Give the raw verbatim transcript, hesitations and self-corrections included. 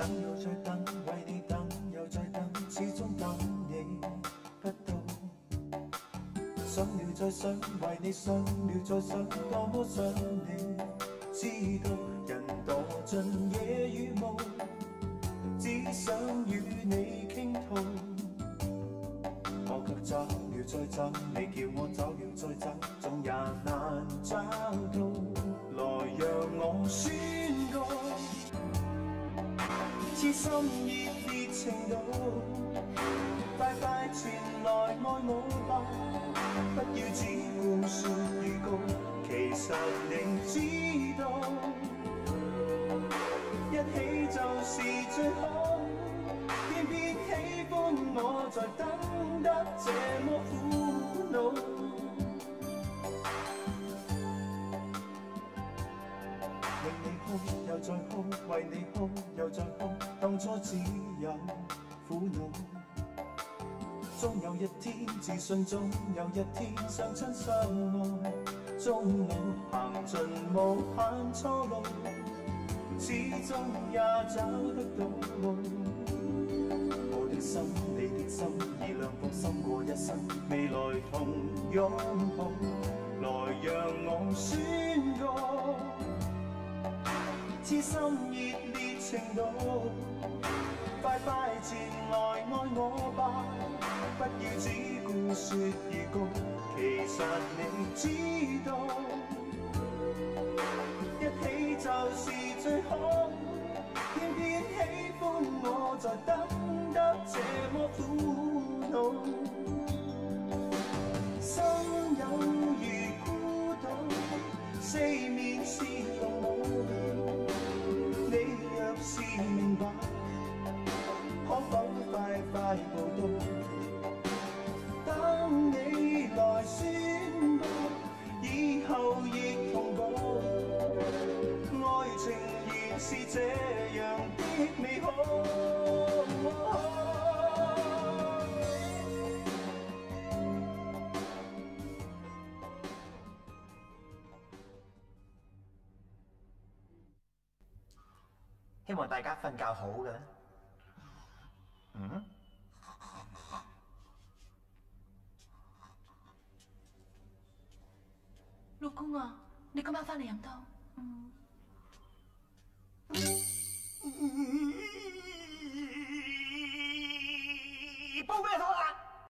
等又再等，為你等又再等，始終等你不到。想了再想，為你想了再想，多麼想你知道。人墮進夜與霧，只想與你傾吐。我卻找了再找，你叫我找了再找，總也難找到。來讓我宣告，痴心熱烈程度，快快前來愛我吧，不要只顧說預告，其實你知道，一起就是最好，偏偏喜歡我在等得這麼苦惱。令你哭又再哭，為你哭又再哭，當初只有苦惱。終有一天自信，總有一天相親相愛，終老行盡無限錯路，始終也找得到路。我的心，你的心，已兩顆心過一生，未來同擁抱。來讓我宣告，痴心熱烈程度，快快前來愛我吧，不要只顧說預告，其實你知道，一起就是最好，偏偏喜歡我在等得這麼苦惱。心有如孤島，四面是濃霧，你若是明白，可否快快報到？等你來宣佈，以後亦同步。愛情原是這樣的美好。 希望大家瞓覺好嘅。嗯？ 老公啊，你今晚翻嚟飲湯。嗯。 煲咩湯